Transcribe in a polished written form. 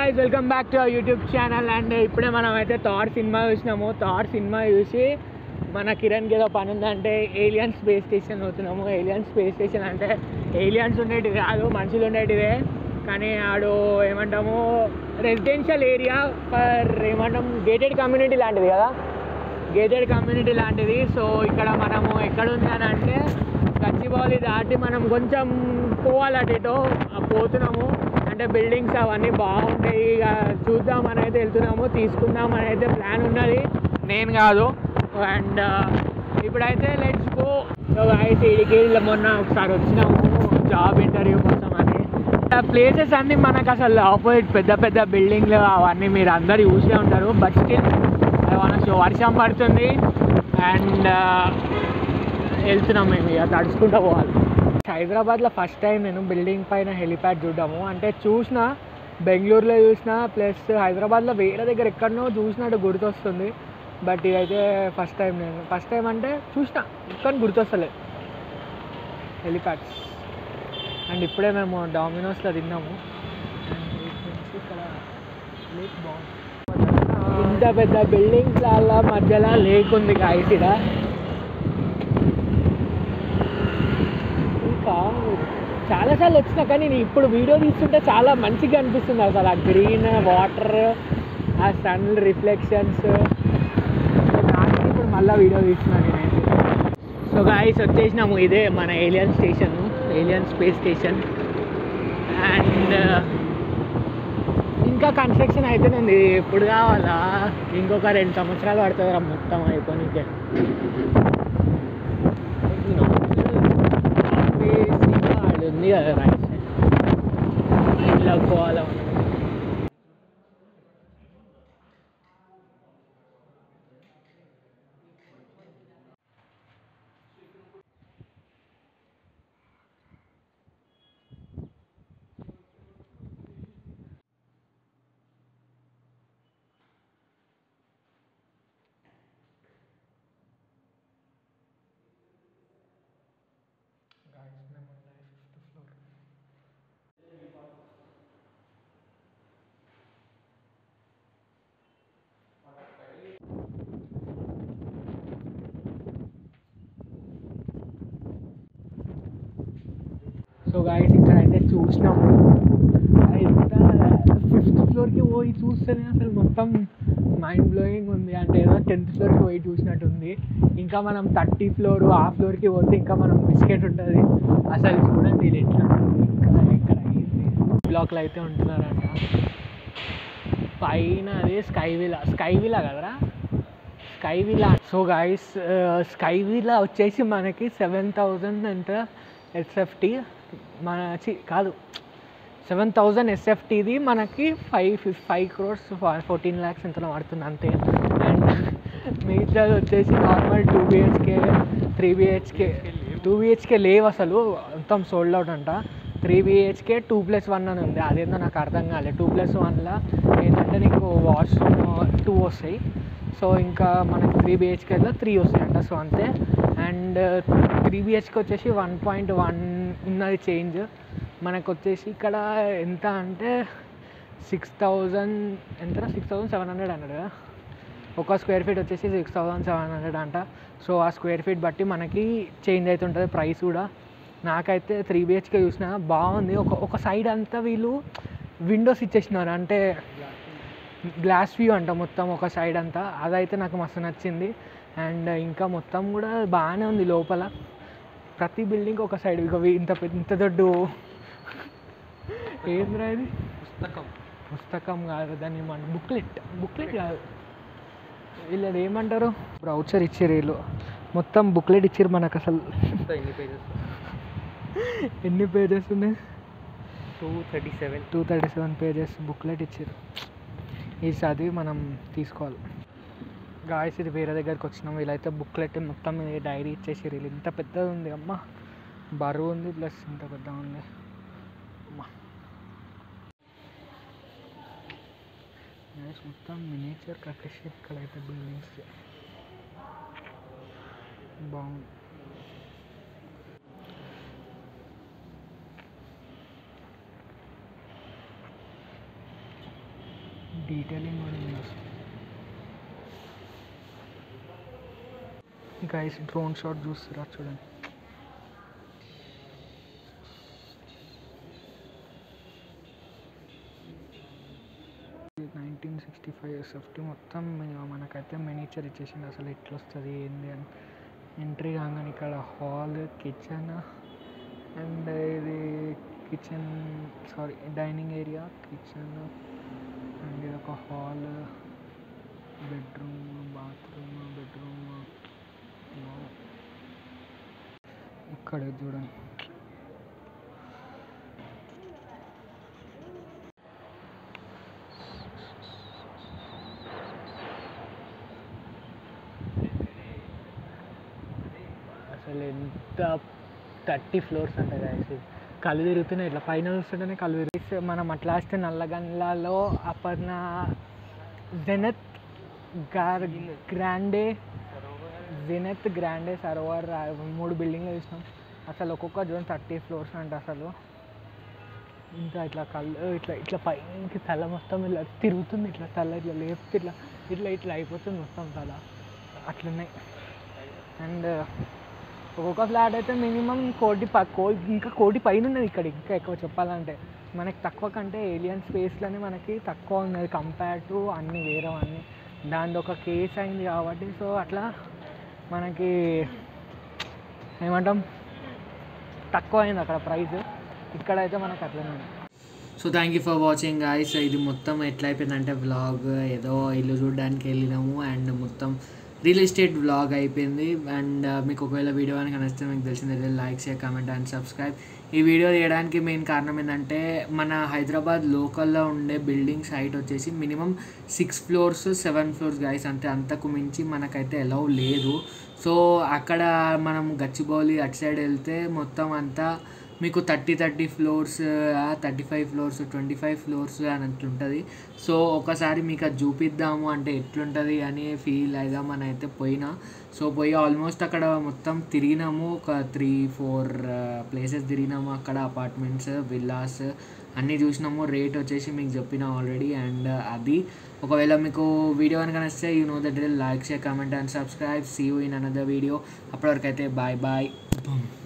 guys, welcome back to our YouTube channel. And ఇప్పుడే మనం అయితే థార్ సినిమా చూసినాము. థార్ సినిమా చూసి మన కిరణ్కి ఏదో పని ఉందంటే ఏలియన్ స్పేస్ స్టేషన్ పోతున్నాము. ఏలియన్ స్పేస్ స్టేషన్ అంటే ఏలియన్స్ ఉండేటివి కాదు, మనుషులు ఉండేటివే. కానీ ఆడు ఏమంటాము రెసిడెన్షియల్ ఏరియా ఫర్ ఏమంటాము గేటెడ్ కమ్యూనిటీ లాంటిది కదా, గేటెడ్ కమ్యూనిటీ లాంటిది. సో ఇక్కడ మనము ఎక్కడుంది అని అంటే గచ్చిబౌలి దాటి మనం కొంచెం పోవాలటో పోతున్నాము. అంటే బిల్డింగ్స్ అవన్నీ బాగుంటాయి, ఇక చూద్దామని అయితే వెళ్తున్నాము, తీసుకుందామని అయితే ప్లాన్ ఉన్నది, నేను కాదు. అండ్ ఇప్పుడైతే లెట్స్ గో. సో గైస్ ఇడికి మొన్న ఒకసారి వచ్చినాము జాబ్ ఇంటర్వ్యూ కోసం అని. ప్లేసెస్ అన్నీ మనకు అసలు ఆపోజిట్ పెద్ద పెద్ద బిల్డింగ్లు అవన్నీ మీరు అందరు చూసే ఉంటారు. బట్ స్టిల్ మనకు వర్షం పడుతుంది అండ్ వెళ్తున్నాం మేము, ఇక తడుచుకుంటూ పోవాలి. హైదరాబాద్లో ఫస్ట్ టైం నేను బిల్డింగ్ పైన హెలిప్యాడ్ చూడము. అంటే చూసిన బెంగళూరులో చూసిన, ప్లస్ హైదరాబాద్లో వేరే దగ్గర ఎక్కడనో చూసినట్టు గుర్తొస్తుంది. బట్ ఇదైతే ఫస్ట్ టైం, నేను ఫస్ట్ టైం అంటే చూసిన కానీ గుర్తొస్తలేదు హెలిప్యాడ్స్. అండ్ ఇప్పుడే మేము డామినోస్లో తిన్నాము. ఇక్కడ లేక్ బాగుంది, ఇంత పెద్ద బిల్డింగ్స్ల మధ్యలో లేక్ ఉంది గాయస్. ఇక్కడ చాలాసార్లు వచ్చినా కానీ నేను ఇప్పుడు వీడియో తీస్తుంటే చాలా మంచిగా అనిపిస్తుంది అసలు. ఆ గ్రీన్ వాటర్, ఆ సన్ రిఫ్లెక్షన్స్, దానికి ఇప్పుడు మళ్ళీ వీడియో తీస్తున్నాను నేనైతే. సో గాయస్ వచ్చేసినాము, ఇదే మన alien station, alien space station. And ఇంకా కన్స్ట్రక్షన్ అయితే ఉంది, ఎప్పుడు కావాలా ఇంకొక 2 సంవత్సరాలు పడుతుంది మొత్తం అయిపోయినాకే. ఉంది కదా రైట్ సైడ్, ఇలా పోవాలి మనం. సో గాయస్ ఇక్కడ అయితే చూసినాము, ఇంత 5th ఫ్లోర్కి పోయి చూస్తేనే అసలు మొత్తం మైండ్ బ్లోయింగ్ ఉంది. అంటే ఏదో 10th ఫ్లోర్కి పోయి చూసినట్టుంది. ఇంకా మనం 30th ఫ్లోర్ ఆ ఫ్లోర్కి పోతే ఇంకా మనం బిస్కెట్ ఉంటుంది. అసలు చూడండి ఇది ఎట్లా ఉంటుంది. ఇంకా ఇక్కడ అయ్యింది బ్లాక్లో అయితే ఉంటున్నారంట. పైన అదే స్కై విలా కదరా, sky villa. So guys sky villa వచ్చేసి మనకి 7,000 ఎంత ఎస్ఎఫ్టీ, మన కాదు 7,000 ఎస్ఎఫ్టీది మనకి 5 crores 14 lakhs ఎంతలో పడుతుంది అంతే. అండ్ మిగతాది వచ్చేసి నార్మల్ 2 BHK 3 BHK 2 BHK లేవు అసలు, మొత్తం సోల్డ్ అవుట్ అంట. 3 BHK 2+1 అని ఉంది, అదేందో నాకు అర్థం కాలేదు. 2+1లో ఏంటంటే నీకు వాష్రూమ్ 2 వస్తాయి, సో ఇంకా మనకి 3 BHKలో 3 వస్తాయంట, సో అంతే. అండ్ 3 BHK వచ్చేసి 1.1 ఉన్నది చేంజ్. మనకు వచ్చేసి ఇక్కడ ఎంత అంటే 6,000 ఎంత 6,700 అన్నాడు కదా. ఒక స్క్వేర్ ఫీట్ వచ్చేసి 6,700 అంట. సో ఆ స్క్వేర్ ఫీట్ బట్టి మనకి చేంజ్ అవుతుంటుంది ప్రైస్ కూడా. నాకైతే 3 BHK చూసిన బాగుంది. ఒక సైడ్ అంతా వీళ్ళు విండోస్ ఇచ్చేసినారు, అంటే గ్లాస్ వ్యూ అంట మొత్తం ఒక సైడ్ అంతా, అదైతే నాకు మస్తు నచ్చింది. అండ్ ఇంకా మొత్తం కూడా బాగానే ఉంది లోపల, ప్రతి బిల్డింగ్ ఒక సైడ్. ఇక ఇంత దొడ్డు ఏంద్రా ఇది, పుస్తకం కాదు దాన్ని ఏమంటారు, బుక్లెట్ కాదు, వీళ్ళు ఏమంటారు, బ్రౌచర్ ఇచ్చారు వీళ్ళు, మొత్తం బుక్లెట్ ఇచ్చారు మనకు. అసలు ఎన్ని పేజెస్ ఉన్నాయి, 237 పేజెస్ బుక్లెట్ ఇచ్చారు. ఇది చదివి మనం తీసుకోవాలి. గాయస్ ఇది వేరే దగ్గరికి వచ్చినాం, వీళ్ళైతే బుక్లెట్ మొత్తం డైరీ ఇచ్చేసారు. వీళ్ళు ఇంత పెద్దది ఉంది అమ్మ, బరువు ఉంది, ప్లస్ ఇంత పెద్దగా ఉంది అమ్మ. మొత్తం మినియేచర్ కట్టేసారు ఇక్కడైతే బిల్డింగ్స్, బాగుంది. డీటెయిలింగ్ కూడా ఉంది అసలు. గైస్ డ్రోన్ షాట్ చూస్తారా చూడండి. SF మొత్తం మనకైతే మినిచర్ ఇచ్చేసింది. అసలు ఎట్లా వస్తుంది ఏంది అని ఎంట్రీ కాగానే ఇక్కడ హాల్, కిచెన్ అండ్ ఇది kitchen dining area, kitchen and ఇది ఒక హాల్, బెడ్రూమ్, బాత్రూమ్, ఇక్కడ చూడండి. అసలు ఎంత 30 floors అంట గాయస్. కళ్ళు తిరుగుతున్నాయి ఇట్లా పైన చూస్తుంటేనే కళ్ళు తిరిగి. మనం అట్లా వస్తే నల్లగండ్లలో అపర్ణ జెనత్ గ్రాండే సరోవర్ 3 బిల్డింగ్లు చూసినాం. అసలు ఒక్కొక్క జోన్ 30 floors అంట. అసలు ఇంకా ఇట్లా కళ్ళు ఇట్లా పైకి తల మొత్తం ఇలా తిరుగుతుంది. ఇట్లా తల ఇట్లా లేపితే ఇట్లా అయిపోతుంది మొత్తం తల. అట్లున్నాయి. అండ్ ఒక్కొక్క ఫ్లాట్ అయితే మినిమం ఇంకా కోటి పైన ఉన్నది. ఇక్కడ ఇంకా ఎక్కువ చెప్పాలంటే మనకి తక్కువ కంటే ఏలియన్ స్పేస్లోనే మనకి తక్కువ ఉన్నది కంపేర్ టు అన్నీ వేరేవన్నీ. దాని ఒక కేస్ అయింది కాబట్టి సో అట్లా మనకి ఏమంటాం తక్కువ అయింది అక్కడ ప్రైస్. ఇక్కడైతే మనకు అట్లనే ఉంది. So thank you for watching guys. ఇది మొత్తం ఎట్లా అయిపోయిందంటే వ్లాగ్ ఏదో ఇల్లు చూడడానికి వెళ్ళినాము అండ్ మొత్తం రియల్ ఎస్టేట్ వ్లాగ్ అయిపోయింది. అండ్ మీకు ఒకవేళ వీడియో కనుక నచ్చితే మీకు తెలిసిందే like, share, comment and subscribe. ఈ వీడియో తీయడానికి మెయిన్ కారణం ఏంటంటే మన హైదరాబాద్ లోకల్లో ఉండే బిల్డింగ్స్ హైట్ వచ్చేసి మినిమం 6 floors 7 floors గాయస్. అంతకు మించి మనకైతే అలౌ లేదు. సో అక్కడ మనం గచ్చిబౌలి అటు సైడ్ వెళ్తే మొత్తం అంతా మీకు 30 floors 35 floors 25 floors అని అట్లుంటుంది. సో ఒకసారి మీకు అది చూపిద్దాము అంటే ఎట్లుంటుంది అని ఫీల్ అయిదామని అయితే పోయినా. సో పోయి ఆల్మోస్ట్ అక్కడ మొత్తం తిరిగినాము. ఒక 3-4 ప్లేసెస్ తిరిగినాము. అక్కడ అపార్ట్మెంట్స్, విల్లాస్ అన్నీ చూసినాము. రేట్ వచ్చేసి మీకు చెప్పిన ఆల్రెడీ. అండ్ అది ఒకవేళ మీకు వీడియో కనుక నచ్చితే you know that like, share, comment and subscribe. See you in another video. అప్పటివరకు అయితే బాయ్.